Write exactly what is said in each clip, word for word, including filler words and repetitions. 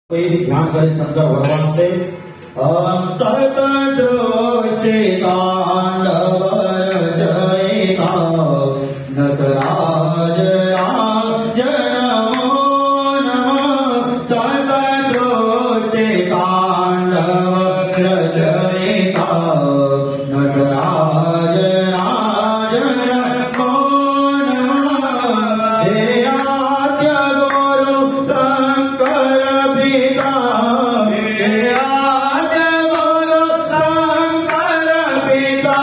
कोई भी ध्यान करे शंकर भगवान से। ओम सत सृष्टि तांडव रचयिता नटराज राज नमो नमः। सत सृष्टि तांडव रचयिता नटराज राज नमो नमः। हे आद्य गुरु शंकर पिता, हे आद्य गुरु शंकर पिता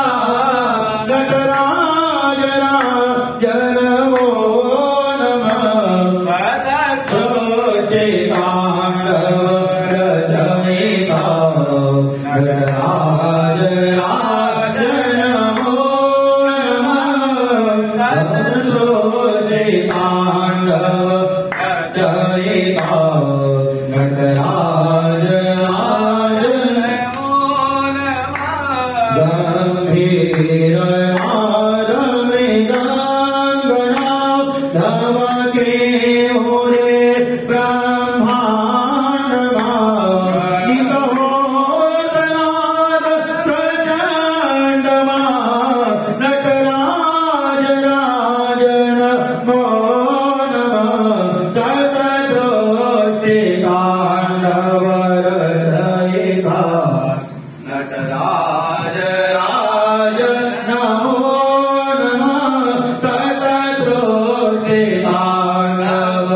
नटराज राज नमो नमः। सत सृष्टि तांडव रचयिता नटराज राज नमो नमः। सत सृष्टि तांडव रचयिता नटराज राज नमो नमः। गंभीर नाद मृदंगना धमके मुरे ब्रह्मांडमा। निगहोतनाद प्रचंडमा नटराज राज नमो नमः। सत सृष्टि तांडव रचयिता नटराज राज नमो नमः। सत सृष्टि तांडव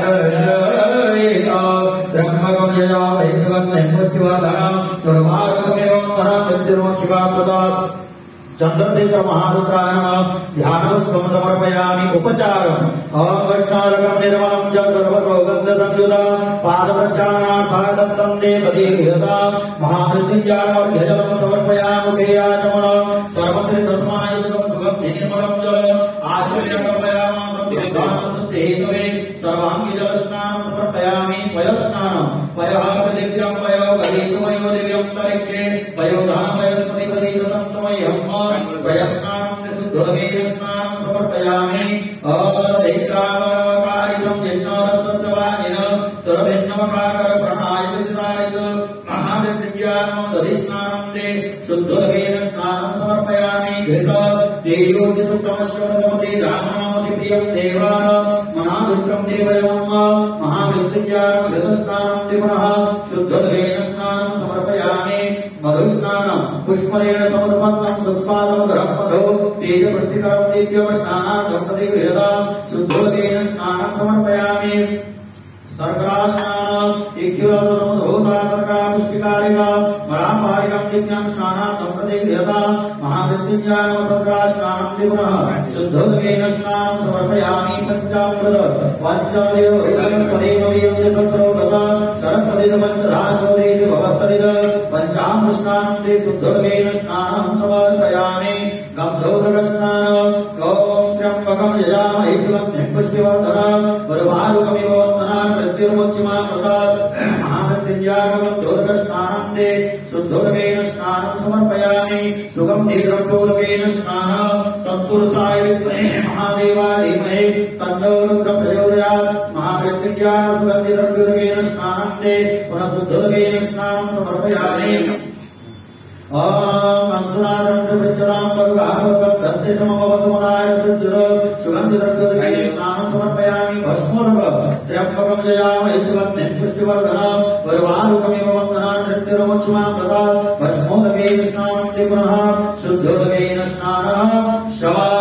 रचयिता ब्रह्मगम्यया वैश्वन्यमृत्युवर्धनम् दुर्मार्गमेवं मृत्युर्मोक्षिवाप्रदात्। चंद्रशेखर महारुद्राय नमः। ध्यानं समर्पयामि उपचारम्। ओम कृष्णारकं निर्मलं च सर्वरोगगन्धसंयुतं पादप्रक्षालनार्थाय दत्तं देवदीर्घता। महामृत्युञ्जयार्घ्यजलं समर्पयामि मुखे आचमनं सर्वत्रितस्मायुतं सुगं निर्मलं जलम् आचमयामि शुद्धिहेतवे सर्वाङ्गी जलस्नानं समर्पयामि। पयस्नानं पयः पृथिव्यां पयो गरीतमयो दिव्यं तरिक्षे पयोधानं पयस्पतिपति शतन्तमयं पयस्नानं शुद्धोदकेयस्नानं समर्पयामि। अवदैत्रावकारितं जिष्णोरस्वस्वानिनं सर्वभिन्नमकाकर प्रणाय विसितारित महामृत्युञ्जयानं दधिस्नानं ते शुद्धोदकेन स्नानं समर्पयामि। घृत तेजोदिसुप्तमस्वरमते धामनामसि प्रियं देवाः महादुष्टं देवयमं महामृत्युञ्जयानं घृतस्नानं ते पुनः शुद्धोदकेन स्नानं समर्पयामि। मधुस्नानं पुष्परेण समुद्भक्तं पुष्पादं ग्रहमधो तेजपुष्टिकरं दिव्यं स्नानार्थं तदेवयदा शुद्धोदकेन स्नानं समर्पयामि। सर्करास्नानं इत्युरसमुद्भूता पुष्टिकारिका मराम्भारिकं दिव्यं स्नानार्थं तदेवयदा महामृत्युञ्जयानं सर्करास्नानं पुनः शुद्धोदकेन स्नानं समर्पयामि। पञ्चामृत पञ्चदेवदेवदेवं तत्रोगता सरस्वतीपञ्चदाशोदेति भवस्तरिद पञ्चामृतस्नानं ते शुद्धोदकेन स्नानं समर्पयामि। गन्धोदकस्नानं ॐ त्र्यम्बकं यजामहे सुगन्धिं पुष्टिवर्धनम् उर्वारुकमिव वन्दनात् मृत्युर्मुक्षिमामृतात्। महामृत्युञ्जयानं गन्धोदकस्नानं ते शुद्धोदकेन स्नानं समर्पयामि। सुगन्धिद्रव्योदकेन स्नानं तत्पुरुषाय विद्महे महादेवाय धीमहि तन्नो रुद्रः प्रचोदयात्। महामृत्युञ्जयानं सुगन्धिद्रव्योदकेन स्नानं ते पुनः शुद्धोदकेन स्नानं समर्पयामि। ओम अंशुनादं सुविच्चरां परुगाभवतं दस्ते समभवतुमनाय सुचिर सुगन्धिद्रव्योदकेन स्नानं समर्पयामि। भस्मोदक त्र्यम्बकं यजामहे सुगन्धिं पुष्टिवर्धनम् उर्वारुकमिव वन्दनात् मृत्युर्मुक्षिमामृतात्। भस्मोदकेन स्नानं ते पुनः शुद्धोदकेन स्नानं शवा